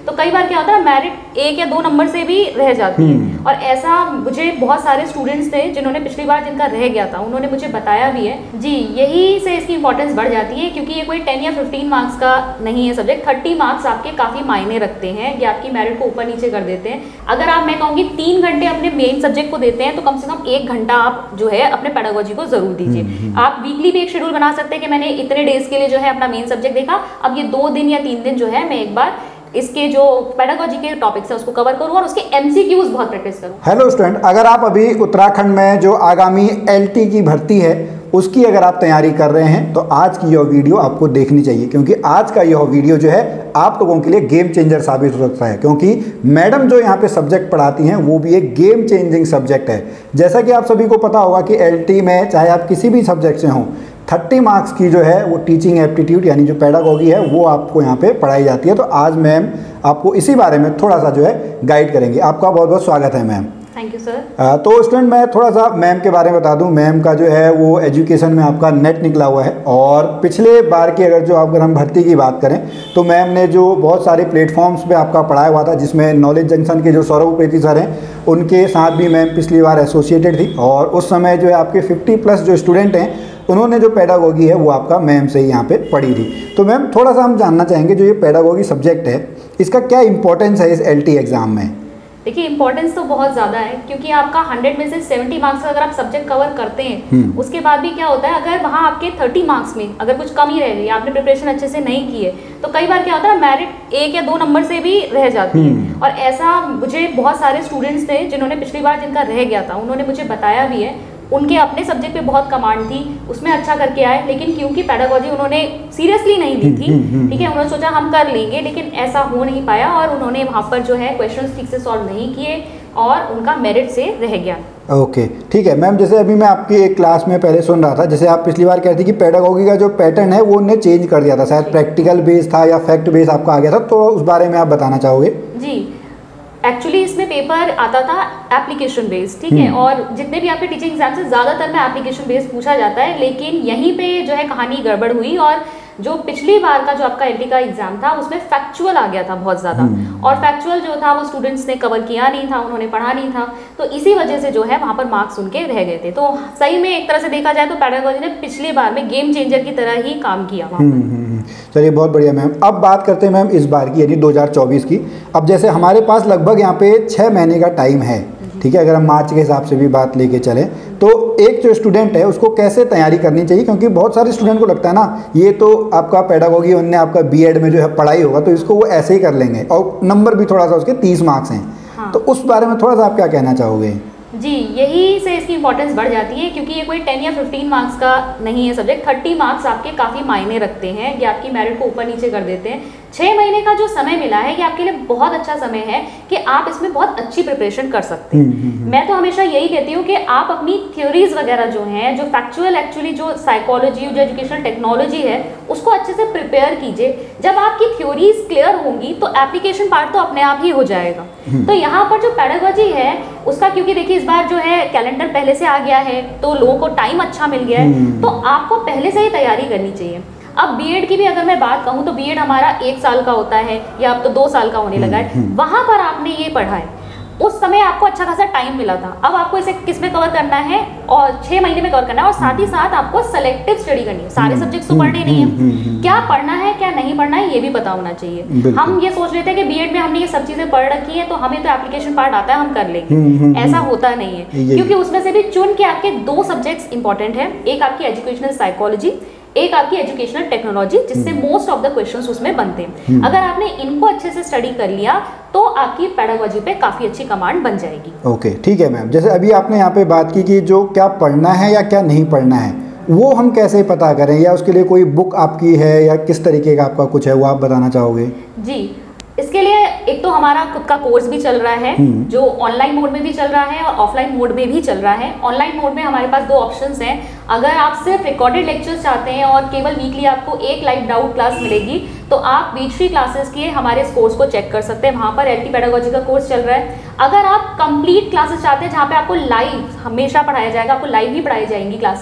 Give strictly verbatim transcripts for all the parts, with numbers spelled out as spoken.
तो कई बार क्या होता है मेरिट एक या दो नंबर से भी रह जाती है। और ऐसा मुझे बहुत सारे स्टूडेंट्स थे जिन्होंने पिछली बार जिनका रह गया था, उन्होंने मुझे बताया भी है जी। यही से इसकी इंपॉर्टेंस बढ़ जाती है क्योंकि ये कोई टेन या फिफ्टीन मार्क्स का नहीं है सब्जेक्ट। थर्टी मार्क्स आपके काफ़ी मायने रखते हैं, ये आपकी मेरिट को ऊपर नीचे कर देते हैं। अगर आप, मैं कहूँगी, तीन घंटे अपने मेन सब्जेक्ट को देते हैं तो कम से कम एक घंटा आप जो है अपने पेडागोजी को जरूर दीजिए। आप वीकली भी एक शेड्यूल बना सकते हैं कि मैंने इतने डेज के लिए जो है अपना मेन सब्जेक्ट देखा, अब ये दो दिन या तीन दिन जो है मैं एक बार इसके जो पेडागोजी के टॉपिक्स है उसको कवर करूँ और उसके एमसीक्यूज बहुत प्रैक्टिस करूँ। हेलो स्टूडेंट, अगर आप अभी उत्तराखंड में जो आगामी एलटी की भर्ती है उसकी अगर आप तैयारी कर रहे हैं तो आज की यह वीडियो आपको देखनी चाहिए, क्योंकि आज का यह वीडियो जो है आप लोगों के लिए गेम चेंजर साबित हो सकता है। क्योंकि मैडम जो यहाँ पे सब्जेक्ट पढ़ाती हैं वो भी एक गेम चेंजिंग सब्जेक्ट है। जैसा कि आप सभी को पता होगा कि एलटी में चाहे आप किसी भी सब्जेक्ट से हों, थर्टी मार्क्स की जो है वो टीचिंग एप्टीट्यूड यानी जो पेडागोगी है वो आपको यहाँ पे पढ़ाई जाती है। तो आज मैम आपको इसी बारे में थोड़ा सा जो है गाइड करेंगे। आपका बहुत बहुत स्वागत है मैम। Thank you sir. तो स्टूडेंट मैं थोड़ा सा मैम के बारे में बता दूं। मैम का जो है वो एजुकेशन में आपका नेट निकला हुआ है और पिछले बार की अगर जो अगर हम भर्ती की बात करें तो मैम ने जो बहुत सारे प्लेटफॉर्म्स पे आपका पढ़ाया हुआ था, जिसमें नॉलेज जंक्शन के जो सौरभ उपेती सर हैं उनके साथ भी मैम पिछली बार एसोसिएटेड थी। और उस समय जो है आपके फिफ्टी प्लस जो स्टूडेंट हैं उन्होंने जो पेडागोगी है वो आपका मैम से ही यहाँ पे पढ़ी थी। तो मैम थोड़ा सा हम जानना चाहेंगे जो ये पेडागोगी सब्जेक्ट है इसका क्या इंपॉर्टेंस है इस एलटी एग्जाम में? देखिए इंपॉर्टेंस तो बहुत ज़्यादा है क्योंकि आपका हंड्रेड में से सेवेंटी मार्क्स का अगर आप सब्जेक्ट कवर करते हैं उसके बाद भी क्या होता है, अगर वहाँ आपके थर्टी मार्क्स में अगर कुछ कमी रह गई, आपने प्रिपरेशन अच्छे से नहीं की है, तो कई बार क्या होता है मेरिट एक या दो नंबर से भी रह जाती है। और ऐसा मुझे बहुत सारे स्टूडेंट्स थे जिन्होंने पिछली बार जिनका रह गया था, उन्होंने मुझे बताया भी है उनके अपने सब्जेक्ट पे बहुत कमांड थी, उसमें अच्छा करके आए, लेकिन क्योंकि पेडागोजी उन्होंने सीरियसली नहीं ली थी, ठीक है, उन्होंने सोचा हम कर लेंगे, लेकिन ऐसा हो नहीं पाया और उन्होंने वहाँ पर जो है क्वेश्चंस ठीक से सॉल्व नहीं किए और उनका मेरिट से रह गया। ओके okay, ठीक है मैम। जैसे अभी मैं आपकी एक क्लास में पहले सुन रहा था, जैसे आप पिछली बार कहती कि पेडागोगी का जो पैटर्न है वो उन्होंने चेंज कर दिया था, शायद प्रैक्टिकल बेस था या फैक्ट बेस आपका आ गया था, तो उस बारे में आप बताना चाहोगे? जी, एक्चुअली इसमें पेपर आता था एप्लीकेशन बेस्ड, ठीक है, और जितने भी आपके टीचिंग एग्जाम से ज़्यादातर में एप्लीकेशन बेस्ड पूछा जाता है, लेकिन यहीं पे जो है कहानी गड़बड़ हुई और जो पिछली बार का जो आपका एलटी का एग्जाम था उसमें फैक्चुअल आ गया था बहुत ज़्यादा, और फैक्चुअल जो था वो स्टूडेंट्स ने कवर किया नहीं था, उन्होंने पढ़ा नहीं था, तो इसी वजह से जो है वहाँ पर मार्क्स उनके रह गए थे। तो सही में एक तरह से देखा जाए तो पेडागोजी ने पिछली बार में गेम चेंजर की तरह ही काम किया वहाँ पर। चलिए बहुत बढ़िया मैम। अब बात करते हैं मैम इस बार की यानी दो हज़ार चौबीस की। अब जैसे हमारे पास लगभग यहाँ पे छः महीने का टाइम है, ठीक है, अगर हम मार्च के हिसाब से भी बात लेके चलें तो एक जो स्टूडेंट है उसको कैसे तैयारी करनी चाहिए? क्योंकि बहुत सारे स्टूडेंट को लगता है ना ये तो आपका पेडागोगी उनने आपका बीएड में जो है पढ़ाई होगा तो इसको वो ऐसे ही कर लेंगे और नंबर भी थोड़ा सा उसके तीस मार्क्स हैं। हाँ। तो उस बारे में थोड़ा सा आप क्या कहना चाहोगे? जी, यही से इसकी इंपॉर्टेंस बढ़ जाती है क्योंकि ये कोई टेन या फिफ्टीन मार्क्स का नहीं है सब्जेक्ट। थर्टी मार्क्स आपके काफ़ी मायने रखते हैं, ये आपकी मेरिट को ऊपर नीचे कर देते हैं। छः महीने का जो समय मिला है ये आपके लिए बहुत अच्छा समय है कि आप इसमें बहुत अच्छी प्रिपरेशन कर सकते हैं। मैं तो हमेशा यही कहती हूँ कि आप अपनी थ्योरीज वगैरह जो हैं, जो फैक्चुअल एक्चुअली जो साइकोलॉजी जो एजुकेशनल टेक्नोलॉजी है उसको अच्छे से प्रिपेयर कीजिए। जब आपकी थ्योरीज क्लियर होंगी तो एप्लीकेशन पार्ट तो अपने आप ही हो जाएगा। तो यहाँ पर जो पेडागोजी है उसका, क्योंकि देखिए इस बार जो है कैलेंडर पहले से आ गया है तो लोगों को टाइम अच्छा मिल गया है, तो आपको पहले से ही तैयारी करनी चाहिए। अब बीएड की भी अगर मैं बात कहूँ तो बीएड हमारा एक साल का होता है या अब तो दो साल का होने लगा है, वहाँ पर आपने ये पढ़ा है, उस समय आपको अच्छा खासा टाइम मिला था। अब आपको इसे किस में कवर करना है और छः महीने में कवर करना है, और साथ ही साथ आपको सेलेक्टिव स्टडी करनी है। सारे सब्जेक्ट्स तो पढ़ने नहीं है, क्या पढ़ना है क्या नहीं पढ़ना है ये भी पता होना चाहिए। हम ये सोच लेते हैं कि बीएड में हमने ये सब चीज़ें पढ़ रखी है तो हमें तो एप्लीकेशन पार्ट आता है हम कर लेंगे, ऐसा होता नहीं है। क्योंकि उसमें से भी चुन के आपके दो सब्जेक्ट्स इंपॉर्टेंट है, एक आपकी एजुकेशनल साइकोलॉजी, एक आपकी एजुकेशनल टेक्नोलॉजी, जिससे मोस्ट ऑफ द क्वेश्चंस उसमें बनते हैं। अगर आपने इनको अच्छे से स्टडी कर लिया तो आपकी पेडागोजी पे काफ़ी अच्छी कमांड बन जाएगी। ओके okay, ठीक है मैम। जैसे अभी आपने यहाँ पे बात की कि जो क्या पढ़ना है या क्या नहीं पढ़ना है वो हम कैसे पता करें, या उसके लिए कोई बुक आपकी है या किस तरीके का आपका कुछ है वो आप बताना चाहोगे? जी, इसके लिए एक तो हमारा खुद का कोर्स भी चल रहा है जो ऑनलाइन मोड में भी चल रहा है और ऑफलाइन मोड में भी चल रहा है। ऑनलाइन मोड में हमारे पास दो ऑप्शंस हैं। अगर आप सिर्फ रिकॉर्डेड लेक्चर्स चाहते हैं और केवल वीकली आपको एक लाइव डाउट क्लास मिलेगी तो आप वीक थ्री क्लासेस के हमारे इस कोर्स को चेक कर सकते हैं, वहाँ पर एलटी पेडागोजी का कोर्स चल रहा है। अगर आप कंप्लीट क्लासेस चाहते हैं जहाँ पे आपको लाइव हमेशा पढ़ाया जाएगा, आपको लाइव ही पढ़ाई जाएंगी क्लासेस,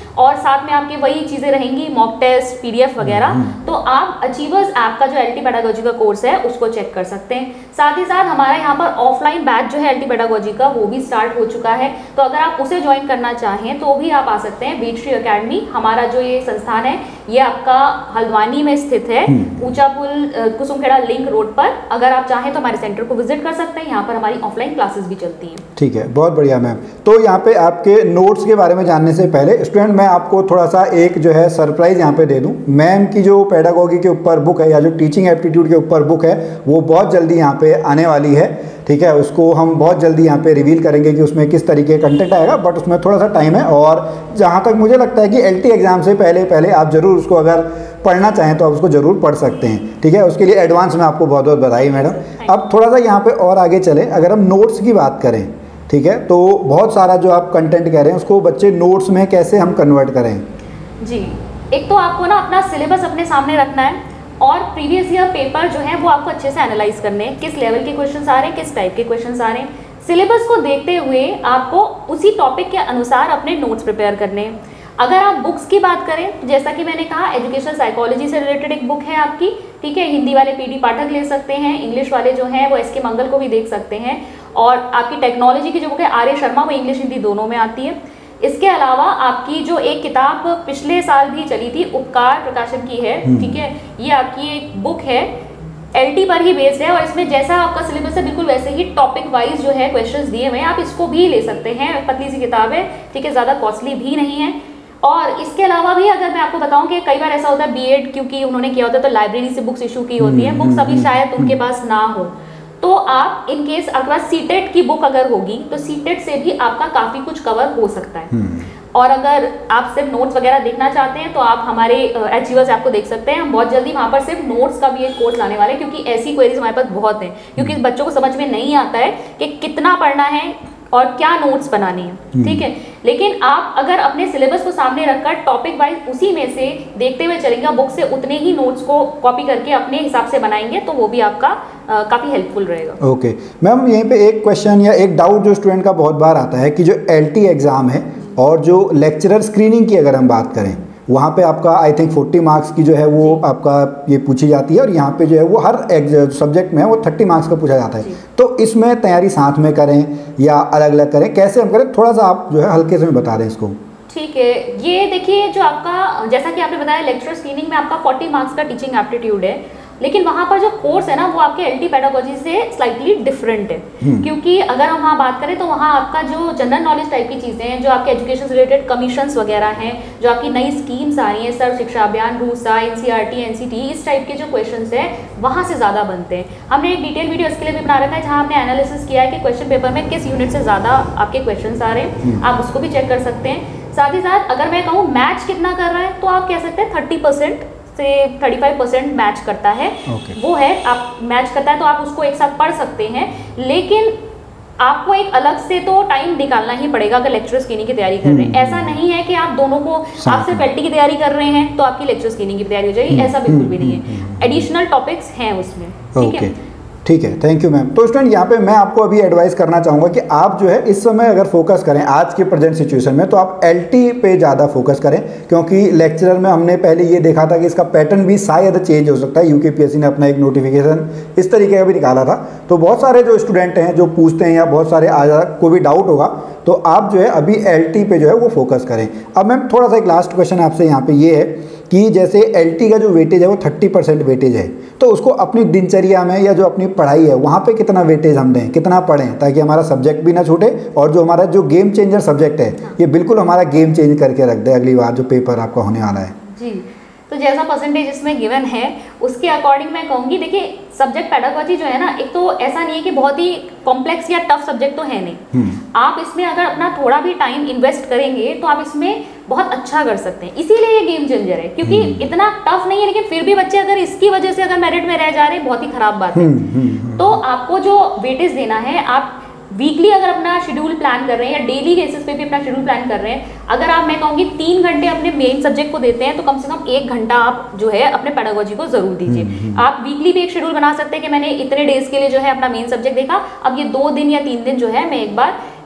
और साथ में आपके वही चीज़ें रहेंगी, मॉक टेस्ट, पीडीएफ वगैरह। तो आप अचीवर्स ऐप का जो एलटी पेडागोजी का कोर्स है उसको चेक कर सकते हैं। साथ ही साथ हमारा यहाँ पर ऑफलाइन बैच जो है एलटी पेडागोजी का वो भी स्टार्ट हो चुका है, तो अगर आप उसे ज्वाइन करना चाहें तो भी आप आ सकते हैं। बीट ट्री अकेडमी हमारा जो ये संस्थान है ये आपका हल्द्वानी में स्थित है, ऊंचा पुल कुसुमखेड़ा लिंक रोड पर। अगर आप चाहें तो हमारे सेंटर को विजिट कर सकते हैं, यहाँ पर हमारी ऑफलाइन क्लासेस भी चलती हैं। ठीक है, बहुत बढ़िया मैम। तो यहाँ पे आपके नोट्स के बारे में जानने से पहले स्टूडेंट मैं आपको थोड़ा सा एक जो है सरप्राइज यहाँ पे दे दूँ। मैम की जो पेडागोगी के ऊपर बुक है या जो टीचिंग एप्टीट्यूड के ऊपर बुक है वो बहुत जल्दी यहाँ पे आने वाली है। ठीक है, उसको हम बहुत जल्दी यहाँ पे रिवील करेंगे कि उसमें किस तरीके का कंटेंट आएगा, बट उसमें थोड़ा सा टाइम है। और जहाँ तक मुझे लगता है कि एलटी एग्जाम से पहले पहले आप ज़रूर उसको अगर पढ़ना चाहें तो आप उसको ज़रूर पढ़ सकते हैं। ठीक है, उसके लिए एडवांस में आपको बहुत बहुत बधाई मैडम। अब थोड़ा सा यहाँ पे और आगे चलें, अगर हम नोट्स की बात करें, ठीक है, तो बहुत सारा जो आप कंटेंट कह रहे हैं उसको बच्चे नोट्स में कैसे हम कन्वर्ट करें? जी, एक तो आपको ना अपना सिलेबस अपने सामने रखना है और प्रीवियस ईयर पेपर जो है वो आपको अच्छे से एनालाइज करने हैं, किस लेवल के क्वेश्चंस आ रहे हैं, किस टाइप के क्वेश्चंस आ रहे हैं। सिलेबस को देखते हुए आपको उसी टॉपिक के अनुसार अपने नोट्स प्रिपेयर करने हैं। अगर आप बुक्स की बात करें, जैसा कि मैंने कहा एजुकेशन साइकोलॉजी से रिलेटेड एक बुक है आपकी, ठीक है, हिंदी वाले पीडी पाठक ले सकते हैं, इंग्लिश वाले जो हैं वो एस के मंगल को भी देख सकते हैं। और आपकी टेक्नोलॉजी की जो बुक है आर्य शर्मा, वो इंग्लिश हिंदी दोनों में आती है। इसके अलावा आपकी जो एक किताब पिछले साल भी चली थी, उपकार प्रकाशन की है, ठीक है, ये आपकी एक बुक है एलटी पर ही बेस्ड है और इसमें जैसा आपका सिलेबस है बिल्कुल वैसे ही टॉपिक वाइज जो है क्वेश्चंस दिए हुए हैं, आप इसको भी ले सकते हैं। पतली सी किताब है, ठीक है, ज़्यादा कॉस्टली भी नहीं है। और इसके अलावा भी अगर मैं आपको बताऊं कि कई बार ऐसा होता है बीएड क्योंकि उन्होंने किया होता है तो लाइब्रेरी से बुक्स इशू की होती है, बुक्स अभी शायद उनके पास ना हो, तो आप इन केस आपके पास सीटेट की बुक अगर होगी तो सीटेट से भी आपका काफ़ी कुछ कवर हो सकता है। और अगर आप सिर्फ नोट्स वगैरह देखना चाहते हैं तो आप हमारे अचीवर्स ऐप को देख सकते हैं। हम बहुत जल्दी वहाँ पर सिर्फ नोट्स का भी एक कोर्स लाने वाले हैं, क्योंकि ऐसी क्वेरीज हमारे पास बहुत हैं, क्योंकि बच्चों को समझ में नहीं आता है कि कितना पढ़ना है और क्या नोट्स बनाने हैं, ठीक है। लेकिन आप अगर अपने सिलेबस को सामने रखकर टॉपिक वाइज उसी में से देखते हुए चलेंगे, बुक से उतने ही नोट्स को कॉपी करके अपने हिसाब से बनाएंगे तो वो भी आपका काफ़ी हेल्पफुल रहेगा। ओके मैम, यहीं पे एक क्वेश्चन या एक डाउट जो स्टूडेंट का बहुत बार आता है कि जो एलटी एग्ज़ाम है और जो लेक्चरर स्क्रीनिंग की अगर हम बात करें, वहाँ पे आपका आई थिंक चालीस मार्क्स की जो है वो आपका ये पूछी जाती है और यहाँ पे जो है वो हर सब्जेक्ट में है वो तीस मार्क्स का पूछा जाता है। तो इसमें तैयारी साथ में करें या अलग अलग करें, कैसे हम करें, थोड़ा सा आप जो है हल्के से में बता दें इसको। ठीक है, ये देखिए जो आपका जैसा कि आपने बताया लेक्चर स्क्रीनिंग में आपका चालीस मार्क्स का टीचिंग एप्टीट्यूड है, लेकिन वहाँ पर जो कोर्स है ना वो आपके एलटी पेडागोजी से स्लाइटली डिफरेंट है। क्योंकि अगर हम वहाँ बात करें तो वहाँ आपका जो जनरल नॉलेज टाइप की चीज़ें हैं, जो आपके एजुकेशन से रिलेटेड कमीशंस वगैरह हैं, जो आपकी नई स्कीम्स आ रही हैं, Sarva Shiksha Abhiyan, RUSA, NCERT, NCT, इस टाइप के जो क्वेश्चंस हैं वहाँ से ज़्यादा बनते हैं। हमने एक डिटेल वीडियो इसके लिए भी बना रखा है जहाँ हमने एनालिसिस किया है कि क्वेश्चन पेपर में किस यूनिट से ज़्यादा आपके क्वेश्चन आ रहे हैं, आप उसको भी चेक कर सकते हैं। साथ ही साथ अगर मैं कहूँ मैच कितना कर रहा है तो आप कह सकते हैं थर्टी परसेंट से पैंतीस परसेंट मैच करता है, okay. वो है आप मैच करता है तो आप उसको एक साथ पढ़ सकते हैं। लेकिन आपको एक अलग से तो टाइम निकालना ही पड़ेगा अगर लेक्चर स्क्रीनिंग की तैयारी कर रहे हैं। ऐसा नहीं है कि आप दोनों को, आप सिर्फ एलटी की तैयारी कर रहे हैं तो आपकी लेक्चर स्क्रीनिंग की तैयारी हो जाएगी, ऐसा बिल्कुल भी नहीं है। एडिशनल टॉपिक्स हैं उसमें, ठीक है। ठीक है, थैंक यू मैम। तो स्टूडेंट यहाँ पे मैं आपको अभी एडवाइस करना चाहूँगा कि आप जो है इस समय अगर फोकस करें आज के प्रेजेंट सिचुएशन में तो आप एलटी पे ज़्यादा फोकस करें, क्योंकि लेक्चरर में हमने पहले ये देखा था कि इसका पैटर्न भी शायद चेंज हो सकता है। यूकेपीएससी ने अपना एक नोटिफिकेशन इस तरीके का भी निकाला था, तो बहुत सारे जो स्टूडेंट हैं जो पूछते हैं या बहुत सारे आज को भी डाउट होगा, तो आप जो है अभी एलटी पे जो है वो फोकस करें। अब मैम थोड़ा सा एक लास्ट क्वेश्चन आपसे यहाँ पे ये है कि जैसे एलटी का जो वेटेज है वो तीस परसेंट वेटेज है, तो उसको अपनी दिनचर्या में या जो अपनी पढ़ाई है वहाँ पे कितना वेटेज हम दें, कितना पढ़ें, ताकि हमारा सब्जेक्ट भी ना छूटे और जो हमारा जो गेम चेंजर सब्जेक्ट है ये बिल्कुल हमारा गेम चेंज करके रख दे अगली बार जो पेपर आपका होने वाला है। जी, तो जैसा परसेंटेज इसमें गिवन है उसके अकॉर्डिंग मैं कहूँगी, देखिए सब्जेक्ट पेडागोजी जो है ना, एक तो ऐसा नहीं है कि बहुत ही कॉम्प्लेक्स या टफ सब्जेक्ट तो है नहीं। आप इसमें अगर अपना थोड़ा भी टाइम इन्वेस्ट करेंगे तो आप इसमें बहुत अच्छा कर सकते हैं, इसीलिए ये गेम चेंजर है, क्योंकि इतना टफ नहीं है। लेकिन फिर भी बच्चे अगर इसकी वजह से अगर मेरिट में रह जा रहे हैं, बहुत ही खराब बात है। तो आपको जो वेटेज देना है, आप वीकली अगर अपना शेड्यूल प्लान कर रहे हैं या डेली बेसिस पे भी अपना शेड्यूल प्लान कर रहे हैं, अगर आप मैं कहूँगी तीन घंटे अपने मेन सब्जेक्ट को देते हैं तो कम से कम एक घंटा आप जो है अपने पेडागोजी को जरूर दीजिए। आप वीकली भी एक शेड्यूल बना सकते हैं कि मैंने इतने डेज के लिए जो है अपना मेन सब्जेक्ट देखा, अब ये दो दिन या तीन दिन जो है मैं एक बार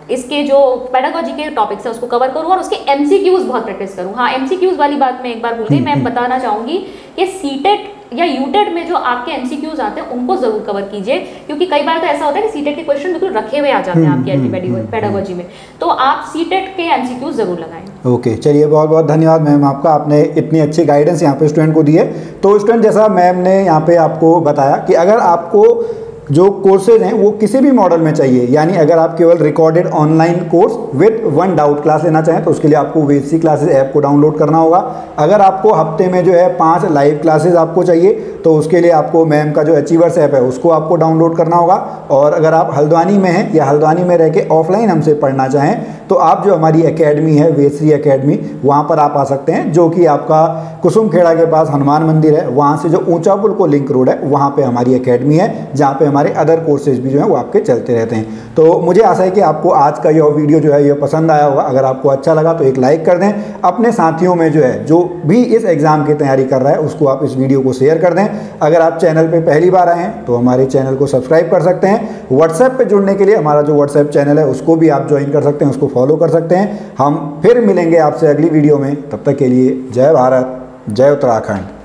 इसके जो पेडागोजी के टॉपिक्स है उसको कवर करूँ और उसके एमसीक्यूज बहुत प्रैक्टिस करूँ। हाँ, एमसीक्यूज वाली बात मैं एक बार भूल गई, मैं बताना चाहूँगी कि सीटेट या यूटेट में जो आपके एमसीक्यूज आते हैं उनको जरूर कवर कीजिए, क्योंकि कई बार तो ऐसा होता है कि सीटेट के क्वेश्चन बिल्कुल रखे हुए आ जाते हैं आपकी एलटी पेडागोजी में, तो आप सीटेट के एमसीक्यूज जरूर लगाएं। ओके, चलिए बहुत बहुत धन्यवाद मैम आपका, आपने इतनी अच्छी गाइडेंस यहाँ पे स्टूडेंट को दी है। तो स्टूडेंट, जैसा मैम ने यहाँ पे आपको बताया कि अगर आपको जो कोर्सेज हैं वो किसी भी मॉडल में चाहिए, यानी अगर आप केवल recorded online course with one doubt class लेना चाहें तो उसके लिए आपको वेसी क्लासेस ऐप को डाउनलोड करना होगा। अगर आपको हफ्ते में जो है पांच लाइव क्लासेस आपको चाहिए तो उसके लिए आपको मैम का जो अचीवर्स ऐप है उसको आपको डाउनलोड करना होगा। और अगर आप हल्द्वानी में हैं या हल्द्वानी में रह के ऑफलाइन हमसे पढ़ना चाहें तो आप जो हमारी एकेडमी है वेसी एकेडमी, वहाँ पर आप आ सकते हैं, जो कि आपका कुसुमखेड़ा के पास हनुमान मंदिर है, वहाँ से जो ऊंचा पुल को लिंक रोड है वहाँ पे हमारी एकेडमी है, जहाँ पे हमारे अदर कोर्सेज भी जो है वो आपके चलते रहते हैं। तो मुझे आशा है कि आपको आज का यह वीडियो जो है ये पसंद आया होगा। अगर आपको अच्छा लगा तो एक लाइक कर दें, अपने साथियों में जो है जो भी इस एग्ज़ाम की तैयारी कर रहा है उसको आप इस वीडियो को शेयर कर दें। अगर आप चैनल पे पहली बार आए हैं तो हमारे चैनल को सब्सक्राइब कर सकते हैं। व्हाट्सएप पे जुड़ने के लिए हमारा जो व्हाट्सएप चैनल है उसको भी आप ज्वाइन कर सकते हैं, उसको फॉलो कर सकते हैं। हम फिर मिलेंगे आपसे अगली वीडियो में, तब तक के लिए जय भारत, जय उत्तराखंड।